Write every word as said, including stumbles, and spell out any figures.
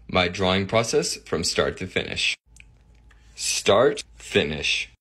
my drawing process from start to finish. Start, finish.